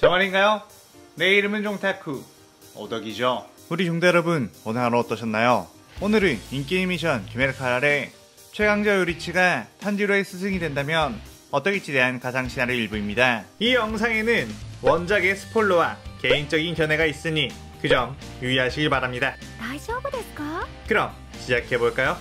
저 말인가요? 내 이름은 종타쿠 오덕이죠. 우리 종대 여러분, 오늘 하루 어떠셨나요? 오늘은 인게임 미션 기메르카라의 최강자 요리치가 탄지로의 스승이 된다면 어떠할지에 대한 가상 시나리오 일부입니다. 이 영상에는 원작의 스포일러와 개인적인 견해가 있으니 그 점 유의하시길 바랍니다. 大丈夫ですか? 그럼 시작해볼까요?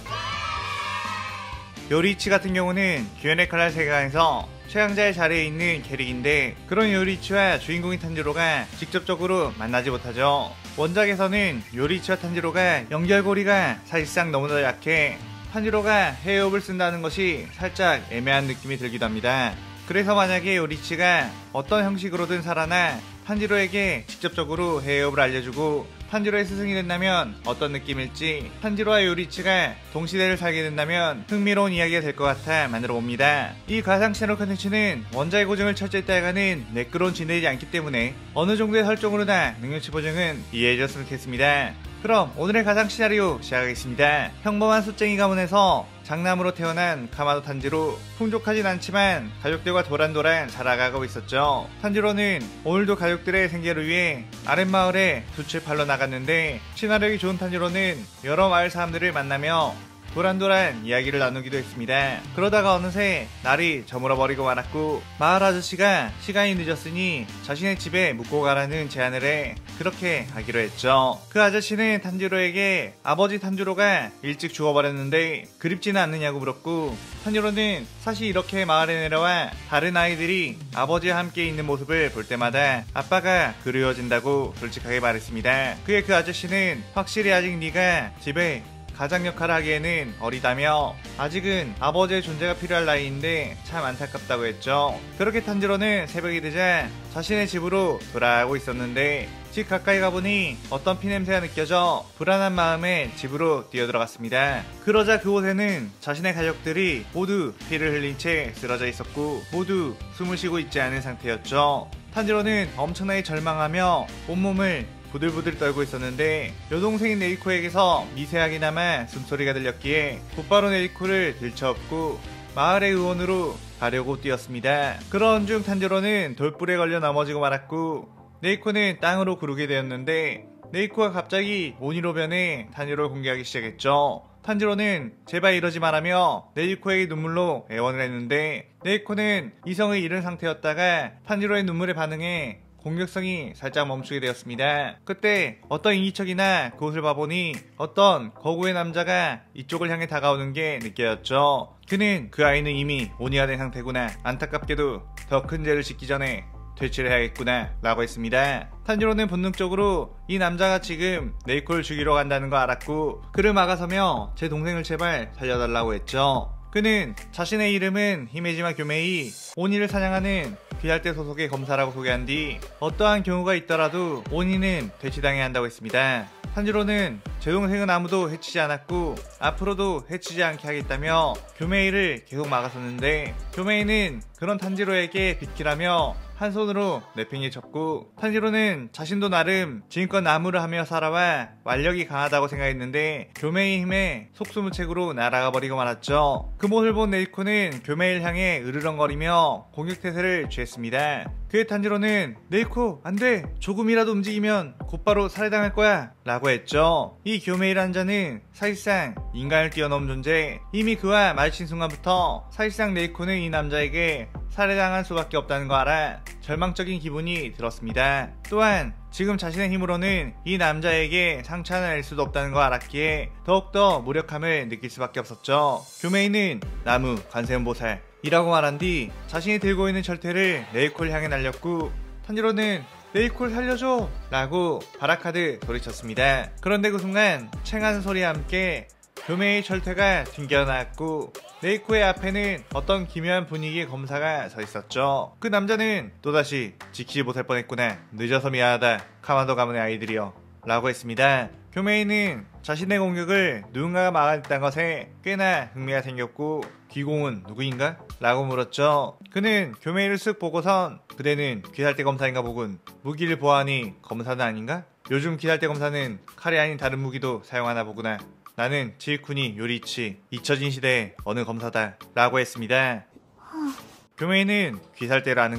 요리치 같은 경우는 기메르카라 세계관에서 최강자의 자리에 있는 캐릭인데, 그런 요리치와 주인공인 탄지로가 직접적으로 만나지 못하죠. 원작에서는 요리치와 탄지로가 연결고리가 사실상 너무나 약해 탄지로가 헤어업을 쓴다는 것이 살짝 애매한 느낌이 들기도 합니다. 그래서 만약에 요리치가 어떤 형식으로든 살아나 탄지로에게 직접적으로 헤어업을 알려주고 탄지로의 스승이 된다면 어떤 느낌일지, 탄지로와 요리치가 동시대를 살게 된다면 흥미로운 이야기가 될 것 같아 만들어 봅니다. 이 가상 시나리오 컨텐츠는 원작의 고증을 철저히 따라가는 매끄러운 진행이지 않기 때문에 어느 정도의 설정으로나 능력치 보증은 이해해 줬으면 좋겠습니다. 그럼 오늘의 가상 시나리오 시작하겠습니다. 평범한 숫쟁이 가문에서 장남으로 태어난 카마도 탄지로, 풍족하진 않지만 가족들과 도란도란 살아가고 있었죠. 탄지로는 오늘도 가족들의 생계를 위해 아랫마을에 돛을 팔러 나갔는데, 친화력이 좋은 탄지로는 여러 마을 사람들을 만나며 도란도란 이야기를 나누기도 했습니다. 그러다가 어느새 날이 저물어버리고 말았고, 마을 아저씨가 시간이 늦었으니 자신의 집에 묵고 가라는 제안을 해 그렇게 하기로 했죠. 그 아저씨는 탄지로에게 아버지 탄지로가 일찍 죽어버렸는데 그립지는 않느냐고 물었고, 탄지로는 사실 이렇게 마을에 내려와 다른 아이들이 아버지와 함께 있는 모습을 볼 때마다 아빠가 그리워진다고 솔직하게 말했습니다. 그의 그 아저씨는 확실히 아직 네가 집에 가장 역할을 하기에는 어리다며 아직은 아버지의 존재가 필요할 나이인데 참 안타깝다고 했죠. 그렇게 탄지로는 새벽이 되자 자신의 집으로 돌아가고 있었는데, 집 가까이 가보니 어떤 피냄새가 느껴져 불안한 마음에 집으로 뛰어들어갔습니다. 그러자 그곳에는 자신의 가족들이 모두 피를 흘린 채 쓰러져 있었고 모두 숨을 쉬고 있지 않은 상태였죠. 탄지로는 엄청나게 절망하며 온몸을 부들부들 떨고 있었는데, 여동생인 네이코에게서 미세하게나마 숨소리가 들렸기에 곧바로 네이코를 들쳐업고 마을의 의원으로 가려고 뛰었습니다. 그런 중 탄지로는 돌불에 걸려 넘어지고 말았고, 네이코는 땅으로 구르게 되었는데, 네이코가 갑자기 오니로 변해 탄지로를 공격하기 시작했죠. 탄지로는 제발 이러지 말라며 네이코에게 눈물로 애원을 했는데, 네이코는 이성을 잃은 상태였다가 탄지로의 눈물에 반응해 공격성이 살짝 멈추게 되었습니다. 그때 어떤 인기척이나 그곳을 봐보니 어떤 거구의 남자가 이쪽을 향해 다가오는 게 느껴졌죠. 그는 그 아이는 이미 오니가 된 상태구나, 안타깝게도 더 큰 죄를 짓기 전에 퇴치를 해야겠구나 라고 했습니다. 탄지로는 본능적으로 이 남자가 지금 네이코를 죽이러 간다는 거 알았고, 그를 막아서며 제 동생을 제발 살려달라고 했죠. 그는 자신의 이름은 히메지마 교메이, 오니를 사냥하는 귀할대 소속의 검사라고 소개한 뒤 어떠한 경우가 있더라도 오니는 퇴치당해야 한다고 했습니다. 탄지로는 제 동생은 아무도 해치지 않았고 앞으로도 해치지 않게 하겠다며 교메이를 계속 막았었는데, 교메이는 그런 탄지로에게 비키라며 한 손으로 내팽개 쳤고, 탄지로는 자신도 나름 지금껏 나무를 하며 살아와 완력이 강하다고 생각했는데 교메이의 힘에 속수무책으로 날아가 버리고 말았죠. 그 모습을 본 네이코는 교메이를 향해 으르렁거리며 공격태세를 취했습니다. 그의 탄지로는 네이코 안돼, 조금이라도 움직이면 곧바로 살해당할 거야 라고 했죠. 이 교메이라는 자는 사실상 인간을 뛰어넘은 존재, 이미 그와 마주친 순간부터 사실상 네이코는 이 남자에게 살해당할 수밖에 없다는 거 알아 절망적인 기분이 들었습니다. 또한 지금 자신의 힘으로는 이 남자에게 상처 하나 낼 수도 없다는 거 알았기에 더욱더 무력함을 느낄 수밖에 없었죠. 교메이는 나무 관세음보살 이라고 말한 뒤 자신이 들고 있는 철퇴를 네이코를 향해 날렸고, 탄지로는 네이코를 살려줘 라고 바라카드 소리쳤습니다. 그런데 그 순간 챙하는 소리와 함께 교메이의 철퇴가 튕겨나왔고, 네이코의 앞에는 어떤 기묘한 분위기의 검사가 서 있었죠. 그 남자는 또다시 지키지 못할 뻔했구나, 늦어서 미안하다 카마도 가문의 아이들이여 라고 했습니다. 교메이는 자신의 공격을 누군가가 막아냈다는 것에 꽤나 흥미가 생겼고, 귀공은 누구인가? 라고 물었죠. 그는 교메이를 쓱 보고선 그대는 귀살대 검사인가 보군, 무기를 보아하니 검사는 아닌가? 요즘 귀살대 검사는 칼이 아닌 다른 무기도 사용하나 보구나. 나는 지휘쿠니 요리치, 잊혀진 시대의 어느 검사다 라고 했습니다. 교메이는 귀살대를 아는가?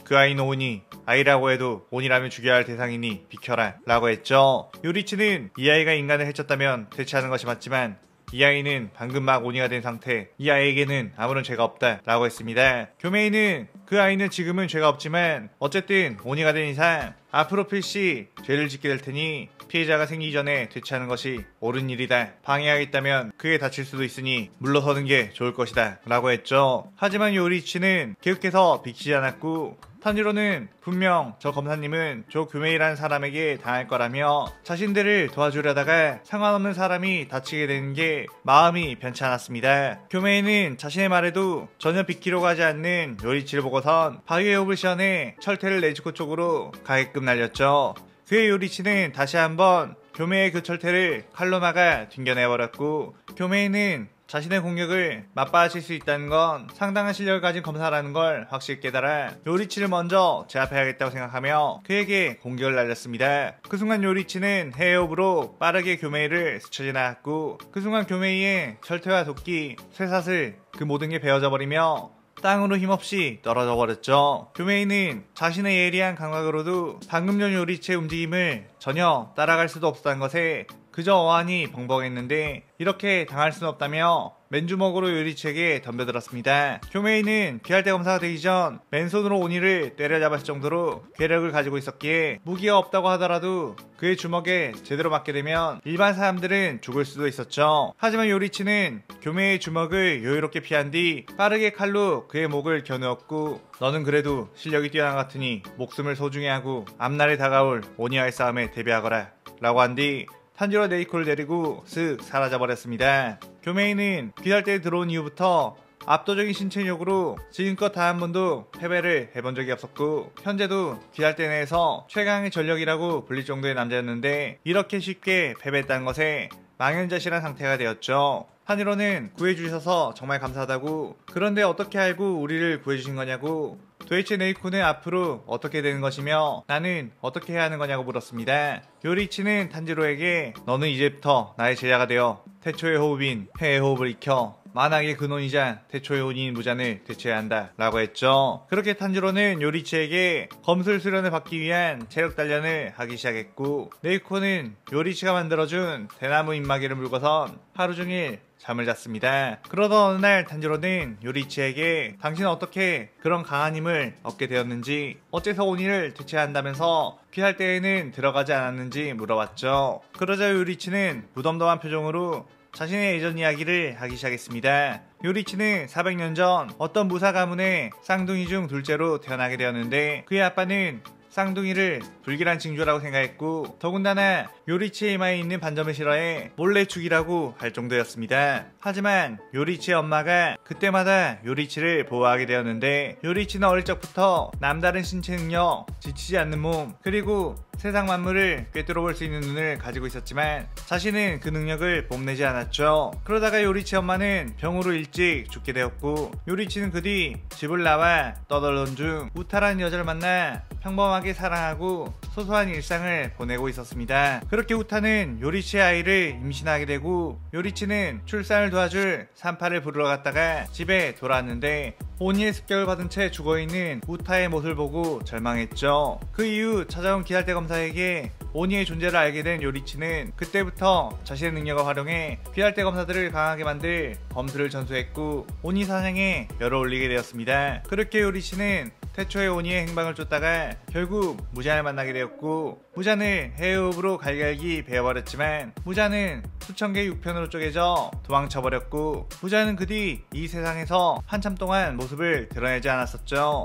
그 아이는 오니, 아이라고 해도 온이라면 죽여야 할 대상이니 비켜라 라고 했죠. 요리치는 이 아이가 인간을 해쳤다면 대체하는 것이 맞지만 이 아이는 방금 막 오니가 된 상태, 이 아이에게는 아무런 죄가 없다 라고 했습니다. 교메이는 그 아이는 지금은 죄가 없지만 어쨌든 오니가 된 이상 앞으로 필시 죄를 짓게 될 테니 피해자가 생기기 전에 대처하는 것이 옳은 일이다. 방해하겠다면 그에 다칠 수도 있으니 물러서는 게 좋을 것이다 라고 했죠. 하지만 요리치는 계속해서 비키지 않았고 탄지로는 분명 저 검사님은 조 교메이라는 사람에게 당할 거라며 자신들을 도와주려다가 상관없는 사람이 다치게 되는 게 마음이 변치 않았습니다. 교메이는 자신의 말에도 전혀 비키려고 하지 않는 요리치를 보고선 바위의 호흡을 시원해 철퇴를 네즈코 쪽으로 가게끔 날렸죠. 그의 요리치는 다시 한번 교메이의 그 철퇴를 칼로 막아 튕겨내버렸고 교메이는 자신의 공격을 맞받아칠 수 있다는 건 상당한 실력을 가진 검사라는 걸 확실히 깨달아 요리치를 먼저 제압해야겠다고 생각하며 그에게 공격을 날렸습니다. 그 순간 요리치는 해협으로 빠르게 교메이를 스쳐 지나갔고 그 순간 교메이의 철퇴와 도끼, 쇠사슬 그 모든 게 베어져 버리며 땅으로 힘없이 떨어져 버렸죠. 교메이는 자신의 예리한 감각으로도 방금 전 요리치의 움직임을 전혀 따라갈 수도 없었다는 것에 그저 어안이 벙벙했는데 이렇게 당할 수는 없다며 맨주먹으로 요리치에게 덤벼들었습니다. 교메이는 귀할대 검사가 되기 전 맨손으로 오니를 때려잡았을 정도로 괴력을 가지고 있었기에 무기가 없다고 하더라도 그의 주먹에 제대로 맞게 되면 일반 사람들은 죽을 수도 있었죠. 하지만 요리치는 교메이의 주먹을 여유롭게 피한 뒤 빠르게 칼로 그의 목을 겨누었고 너는 그래도 실력이 뛰어난 것 같으니 목숨을 소중히 하고 앞날에 다가올 오니와의 싸움에 대비하거라 라고 한 뒤 탄지로 네이코를 데리고 쓱 사라져버렸습니다. 교메이는 귀할대에 들어온 이후부터 압도적인 신체력으로 지금껏 단 한 번도 패배를 해본 적이 없었고 현재도 귀할대 내에서 최강의 전력이라고 불릴 정도의 남자였는데 이렇게 쉽게 패배했다는 것에 망연자실한 상태가 되었죠. 탄지로는 구해주셔서 정말 감사하다고 그런데 어떻게 알고 우리를 구해주신 거냐고 도대체 네이코는 앞으로 어떻게 되는 것이며 나는 어떻게 해야 하는 거냐고 물었습니다. 요리치는 탄지로에게 너는 이제부터 나의 제자가 되어 태초의 호흡인 해의 호흡을 익혀 만악의 근원이자 태초의 혼인 무잔을 대체해야 한다 라고 했죠. 그렇게 탄지로는 요리치에게 검술 수련을 받기 위한 체력 단련을 하기 시작했고 네이코는 요리치가 만들어준 대나무 잎마개를 물고선 하루 종일 잠을 잤습니다. 그러던 어느 날 탄지로는 요리치에게 당신은 어떻게 그런 강한 힘을 얻게 되었는지 어째서 오니를 대체한다면서 귀할대에는 들어가지 않았는지 물어봤죠. 그러자 요리치는 무덤덤한 표정으로 자신의 예전 이야기를 하기 시작했습니다. 요리치는 400년 전 어떤 무사 가문의 쌍둥이 중 둘째로 태어나게 되었는데 그의 아빠는 쌍둥이를 불길한 징조라고 생각했고 더군다나 요리치의 이마에 있는 반점을 싫어해 몰래 죽이라고 할 정도였습니다. 하지만 요리치의 엄마가 그때마다 요리치를 보호하게 되었는데 요리치는 어릴 적부터 남다른 신체 능력, 지치지 않는 몸, 그리고 세상 만물을 꿰뚫어 볼 수 있는 눈을 가지고 있었지만 자신은 그 능력을 뽐내지 않았죠. 그러다가 요리치 엄마는 병으로 일찍 죽게 되었고 요리치는 그 뒤 집을 나와 떠돌던 중 우타라는 여자를 만나 평범하게 사랑하고 소소한 일상을 보내고 있었습니다. 그렇게 우타는 요리치의 아이를 임신하게 되고 요리치는 출산을 도와줄 산파를 부르러 갔다가 집에 돌아왔는데 오니의 습격을 받은 채 죽어있는 우타의 모습을 보고 절망했죠. 그 이후 찾아온 귀할대 검사에게 오니의 존재를 알게 된 요리치는 그때부터 자신의 능력을 활용해 귀할대 검사들을 강하게 만들 검술을 전수했고 오니 사냥에 열을 올리게 되었습니다. 그렇게 요리치는 태초의 오니의 행방을 쫓다가 결국 무잔을 만나게 되었고 무잔을 해협으로 갈갈기 베어버렸지만 무잔은 수천 개의 육편으로 쪼개져 도망쳐버렸고 무잔은 그 뒤 이 세상에서 한참 동안 모습을 드러내지 않았었죠.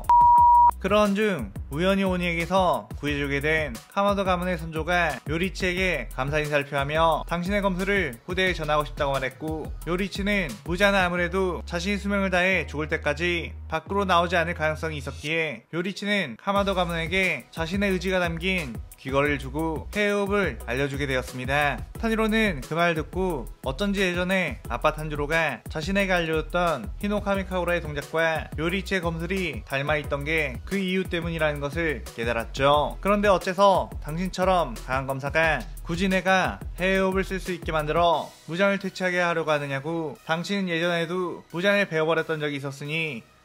그런 중 우연히 오니에게서 구해주게 된 카마도 가문의 선조가 요리치에게 감사 인사를 표하며 당신의 검술을 후대에 전하고 싶다고 말했고 요리치는 무자는 아무래도 자신이 수명을 다해 죽을 때까지 밖으로 나오지 않을 가능성이 있었기에 요리치는 카마도 가문에게 자신의 의지가 담긴 귀걸이를 주고 해협을 알려주게 되었습니다. 타니로는 그 말을 듣고 어쩐지 예전에 아빠 탄지로가 자신에게 알려줬던 히노카미카우라의 동작과 요리치의 검술이 닮아있던 게 그 이유 때문이라는 것을 깨달았죠. 그런데 어째서 당신처럼 강한 검사가 굳이 내가 해협을 쓸 수 있게 만들어 무장을 퇴치하게 하려고 하느냐고. 당신은 예전에도 무장을 베어버렸던 적이 있었으니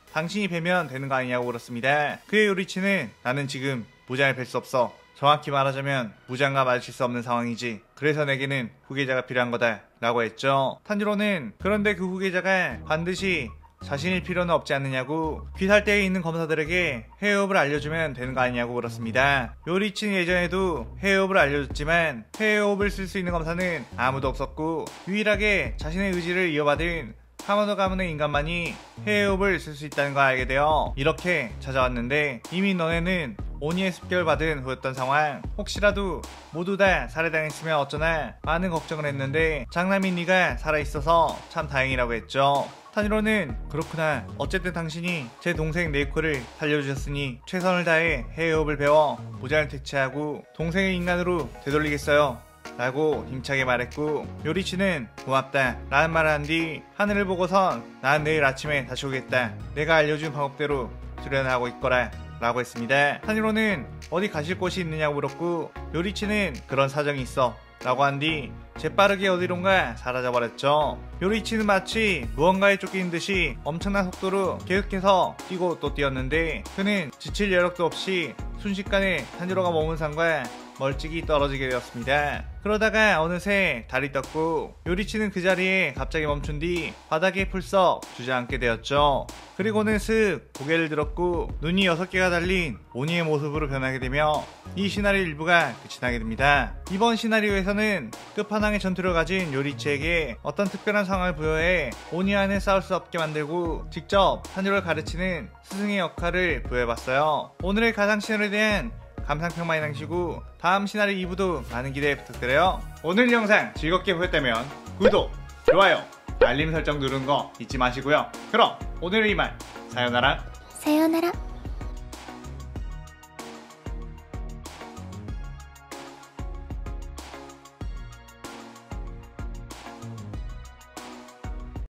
당신이 베면 되는 거 아니냐고 물었습니다. 그의 요리치는 나는 지금 무장을 뵐 수 없어. 정확히 말하자면 무장과 마주칠 수 없는 상황이지. 그래서 내게는 후계자가 필요한 거다 라고 했죠. 탄지로는 그런데 그 후계자가 반드시 자신일 필요는 없지 않느냐고 귀살대에 있는 검사들에게 해외업을 알려주면 되는 거 아니냐고 물었습니다. 요리치는 예전에도 해외업을 알려줬지만 해외업을 쓸 수 있는 검사는 아무도 없었고 유일하게 자신의 의지를 이어받은 카모노 가문의 인간만이 해외업을 쓸 수 있다는 걸 알게 되어 이렇게 찾아왔는데 이미 너네는 오니의 습격을 받은 후였던 상황. 혹시라도 모두 다 살해당했으면 어쩌나 많은 걱정을 했는데 장남인 네가 살아있어서 참 다행이라고 했죠. 탄지로는 그렇구나. 어쨌든 당신이 제 동생 네이코를 살려주셨으니 최선을 다해 해외업을 배워 무장을 퇴치하고 동생의 인간으로 되돌리겠어요 라고 힘차게 말했고 요리치는 고맙다 라는 말을 한 뒤 하늘을 보고선 난 내일 아침에 다시 오겠다. 내가 알려준 방법대로 수련하고 있거라 라고 했습니다. 탄지로는 어디 가실 곳이 있느냐고 물었고 요리치는 그런 사정이 있어 라고 한 뒤 재빠르게 어디론가 사라져버렸죠. 요리치는 마치 무언가에 쫓기는 듯이 엄청난 속도로 계속해서 뛰고 또 뛰었는데 그는 지칠 여력도 없이 순식간에 탄지로가 머문 산과 멀찍이 떨어지게 되었습니다. 그러다가 어느새 달이 떴고 요리치는 그 자리에 갑자기 멈춘 뒤 바닥에 풀썩 주저앉게 되었죠. 그리고는 슥 고개를 들었고 눈이 6개가 달린 오니의 모습으로 변하게 되며 이 시나리오 일부가 끝이 나게 됩니다. 이번 시나리오에서는 끝판왕의 전투를 가진 요리치에게 어떤 특별한 상황을 부여해 오니와는 싸울 수 없게 만들고 직접 탄지로를 가르치는 스승의 역할을 부여해봤어요. 오늘의 가상 시나리오에 대한 감상평 많이 남기시고 다음 시나리오 2부도 많은 기대 부탁드려요. 오늘 영상 즐겁게 보셨다면 구독, 좋아요, 알림 설정 누르는 거 잊지 마시고요. 그럼 오늘은 이만 사요나라. 사요나라.